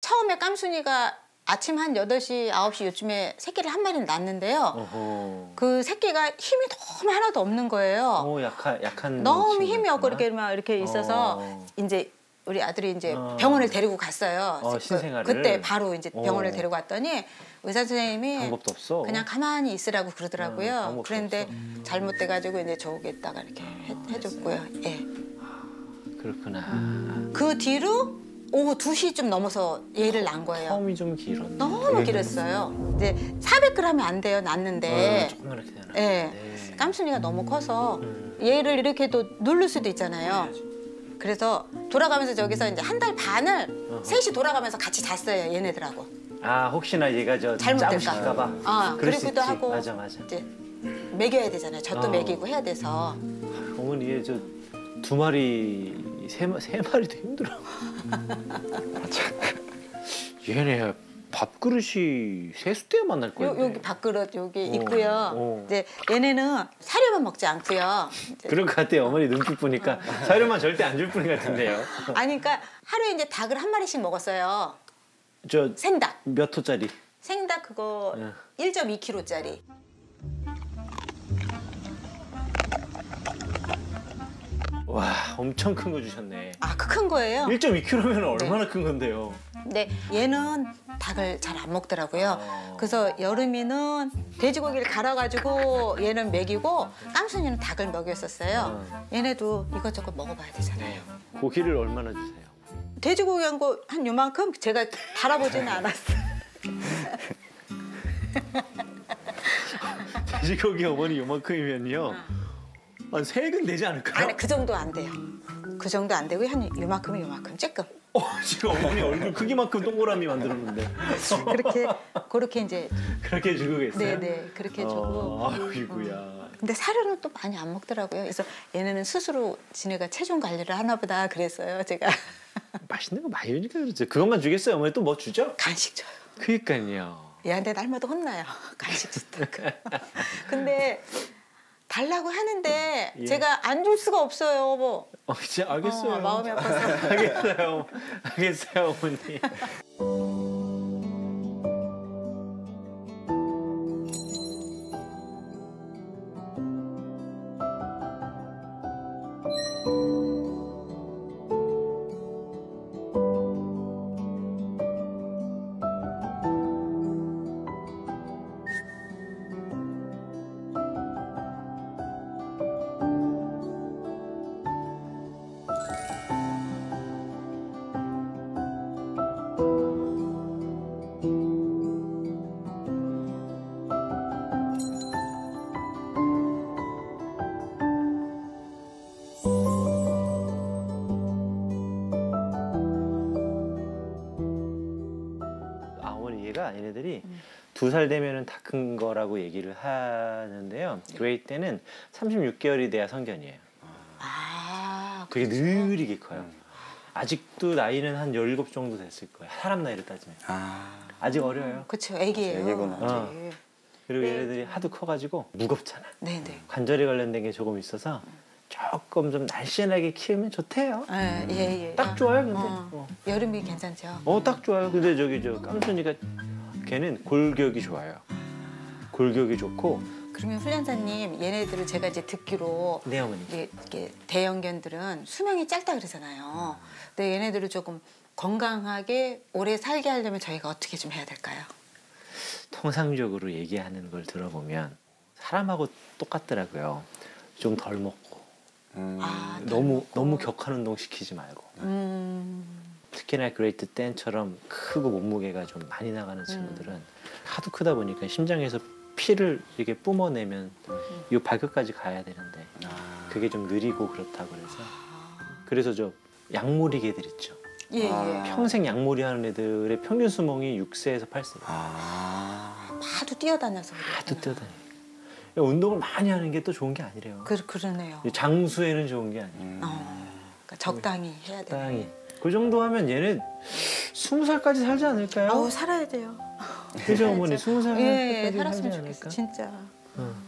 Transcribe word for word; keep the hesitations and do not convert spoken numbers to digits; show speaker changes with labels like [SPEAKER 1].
[SPEAKER 1] 처음에 깜순이가 아침 한 여덟 시, 아홉 시 요쯤에 새끼를 한 마리는 낳았는데요.
[SPEAKER 2] 어허.
[SPEAKER 1] 그 새끼가 힘이 너무 하나도 없는 거예요.
[SPEAKER 2] 오, 약한, 약한.
[SPEAKER 1] 너무 힘이 없고 이렇게 막 이렇게 있어서
[SPEAKER 2] 어.
[SPEAKER 1] 이제 우리 아들이 이제
[SPEAKER 2] 어.
[SPEAKER 1] 병원을 데리고 갔어요.
[SPEAKER 2] 어,
[SPEAKER 1] 그,
[SPEAKER 2] 신생아를.
[SPEAKER 1] 그때 바로 이제 병원을
[SPEAKER 2] 어.
[SPEAKER 1] 데리고 갔더니 의사 선생님이
[SPEAKER 2] 방법도 없어.
[SPEAKER 1] 그냥 가만히 있으라고
[SPEAKER 2] 어,
[SPEAKER 1] 그러더라고요.
[SPEAKER 2] 방법도
[SPEAKER 1] 그런데
[SPEAKER 2] 없어.
[SPEAKER 1] 잘못돼가지고 이제 저기에다가 이렇게 해, 해줬고요. 예.
[SPEAKER 2] 그렇구나.
[SPEAKER 1] 그 뒤로 오후 두 시쯤 넘어서 얘를 낳은 거예요.
[SPEAKER 2] 텀이 좀 길었네.
[SPEAKER 1] 너무 길었어요. 이제 사백 그램이 안 돼요, 낳는데.
[SPEAKER 2] 어, 조그맣게 되나.
[SPEAKER 1] 예.
[SPEAKER 2] 네.
[SPEAKER 1] 깜순이가 너무 커서
[SPEAKER 2] 음.
[SPEAKER 1] 얘를 이렇게 또 누를 수도 있잖아요. 그래서 돌아가면서 저기서 이제 한 달 반을
[SPEAKER 2] 어허.
[SPEAKER 1] 셋이 돌아가면서 같이 잤어요, 얘네들하고.
[SPEAKER 2] 아, 혹시나 얘가 저
[SPEAKER 1] 잘못될까
[SPEAKER 2] 짜부실까 봐.
[SPEAKER 1] 아,
[SPEAKER 2] 그럴 수
[SPEAKER 1] 그러기도
[SPEAKER 2] 있지.
[SPEAKER 1] 하고.
[SPEAKER 2] 맞아, 맞아.
[SPEAKER 1] 이제 먹여야 되잖아요. 젖도
[SPEAKER 2] 어.
[SPEAKER 1] 먹이고 해야 돼서.
[SPEAKER 2] 어머니 얘 저 두 마리, 세, 마- 세 마리도 힘들어. 얘네 밥그릇이 세숫대에 만날 거예요.
[SPEAKER 1] 요, 여기 밥그릇 여기
[SPEAKER 2] 어,
[SPEAKER 1] 있고요.
[SPEAKER 2] 어.
[SPEAKER 1] 이제 얘네는 사료만 먹지 않고요. 이제
[SPEAKER 2] 그럴 것 같아요. 어머니 눈빛 보니까 사료만 절대 안 줄 분 같은데요.
[SPEAKER 1] 아니 그러니까 하루에 이제 닭을 한 마리씩 먹었어요.
[SPEAKER 2] 저
[SPEAKER 1] 생닭.
[SPEAKER 2] 몇 호짜리?
[SPEAKER 1] 생닭 그거
[SPEAKER 2] 예.
[SPEAKER 1] 일 점 이 킬로그램짜리.
[SPEAKER 2] 와, 엄청 큰 거 주셨네.
[SPEAKER 1] 아, 그 큰 거예요?
[SPEAKER 2] 일 점 이 킬로그램이면 얼마나 큰 건데요?
[SPEAKER 1] 근데 얘는 닭을 잘 안 먹더라고요.
[SPEAKER 2] 어.
[SPEAKER 1] 그래서 여름이는 돼지고기를 갈아가지고 얘는 먹이고 깜순이는 닭을 먹였었어요. 얘네도 이것저것 먹어봐야 되잖아요.
[SPEAKER 2] 고기를 얼마나 주세요?
[SPEAKER 1] 돼지고기 한 거 한 요만큼 제가 달아보지는 않았어요.
[SPEAKER 2] 돼지고기 어머니 요만큼이면요. 한 세 근 되지 않을까요?
[SPEAKER 1] 아니 그 정도 안 돼요. 그 정도 안 되고 한 요만큼은 요만큼 조금.
[SPEAKER 2] 어, 지금 어머니 얼굴 크기만큼 동그라미 만들었는데.
[SPEAKER 1] 그렇게 그렇게 이제
[SPEAKER 2] 그렇게 주고 계세요?
[SPEAKER 1] 네네 그렇게
[SPEAKER 2] 어,
[SPEAKER 1] 주고.
[SPEAKER 2] 아이고야.
[SPEAKER 1] 근데 사료는 또 많이 안 먹더라고요. 그래서 얘네는 스스로 지네가 체중 관리를 하나 보다 그랬어요, 제가.
[SPEAKER 2] 맛있는 거 많이 주니까 그렇죠. 그것만 주겠어요? 어머니 또 뭐 주죠?
[SPEAKER 1] 간식 줘요.
[SPEAKER 2] 그니까요.
[SPEAKER 1] 얘한테 날마다 혼나요. 간식 준다고. 근데 달라고 하는데
[SPEAKER 2] 예.
[SPEAKER 1] 제가 안 줄 수가 없어요, 뭐.
[SPEAKER 2] 어, 진짜 알겠어요.
[SPEAKER 1] 어, 마음이 아파서.
[SPEAKER 2] 알겠어요. 알겠어요, 어머니. 아, 어머니 얘가 얘네들이
[SPEAKER 1] 음.
[SPEAKER 2] 두 살 되면은 다 큰 거라고 얘기를 하는데요. 그레이 때는 삼십육 개월이 돼야 성견이에요.
[SPEAKER 1] 아,
[SPEAKER 2] 되게
[SPEAKER 1] 그렇죠.
[SPEAKER 2] 느리게 커요. 아직도 나이는 한 열일곱 정도 됐을 거예요. 사람 나이를 따지면.
[SPEAKER 3] 아,
[SPEAKER 2] 아직 어려요.
[SPEAKER 1] 그렇죠. 애기예요.
[SPEAKER 3] 애기구나.
[SPEAKER 2] 어.
[SPEAKER 1] 아직.
[SPEAKER 2] 그리고
[SPEAKER 1] 네.
[SPEAKER 2] 얘네들이 하도 커가지고 무겁잖아.
[SPEAKER 1] 네네.
[SPEAKER 2] 관절에 관련된 게 조금 있어서 조금 좀 날씬하게 키우면 좋대요.
[SPEAKER 1] 예, 예, 예.
[SPEAKER 2] 딱 좋아요, 근데.
[SPEAKER 1] 어,
[SPEAKER 2] 어,
[SPEAKER 1] 여름이 괜찮죠.
[SPEAKER 2] 어, 딱 좋아요. 근데 저기 저 깜순이가 걔는 골격이 좋아요. 골격이 좋고.
[SPEAKER 1] 그러면 훈련사님 얘네들을 제가 이제 듣기로
[SPEAKER 2] 네, 어머니.
[SPEAKER 1] 이게, 이게 대형견들은 수명이 짧다 그러잖아요. 근데 얘네들을 조금 건강하게 오래 살게 하려면 저희가 어떻게 좀 해야 될까요?
[SPEAKER 2] 통상적으로 얘기하는 걸 들어보면 사람하고 똑같더라고요. 좀 덜 먹고
[SPEAKER 3] 음,
[SPEAKER 1] 아,
[SPEAKER 2] 너무
[SPEAKER 1] 먹고.
[SPEAKER 2] 너무 격한 운동 시키지 말고
[SPEAKER 1] 음,
[SPEAKER 2] 특히나 그레이트 땐처럼 크고 몸무게가 좀 많이 나가는 친구들은 하도 크다 보니까 심장에서 피를 이렇게 뿜어내면 이 발끝까지 가야 되는데
[SPEAKER 3] 아,
[SPEAKER 2] 그게 좀 느리고 그렇다고 그래서 그래서 저 약몰이 개들 있죠.
[SPEAKER 1] 예, 예.
[SPEAKER 3] 아.
[SPEAKER 2] 평생 약몰이 하는 애들의 평균 수명이 육 세에서 팔 세.
[SPEAKER 3] 아,
[SPEAKER 1] 하도 뛰어다녀서
[SPEAKER 2] 하도
[SPEAKER 1] 그래요.
[SPEAKER 2] 뛰어다니. 운동을 많이 하는 게 또 좋은 게 아니래요.
[SPEAKER 1] 그, 그러네요.
[SPEAKER 2] 장수에는 좋은 게 아니에요.
[SPEAKER 3] 음.
[SPEAKER 1] 어, 그러니까 적당히 해야 돼요.
[SPEAKER 2] 적당히. 그 정도 하면 얘네 스무 살까지 살지 않을까요?
[SPEAKER 1] 아우 살아야 돼요.
[SPEAKER 2] 그죠 어머니 스무 살까지
[SPEAKER 1] 예, 예,
[SPEAKER 2] 살지
[SPEAKER 1] 살았으면
[SPEAKER 2] 않을까?
[SPEAKER 1] 좋겠어, 진짜.
[SPEAKER 2] 응.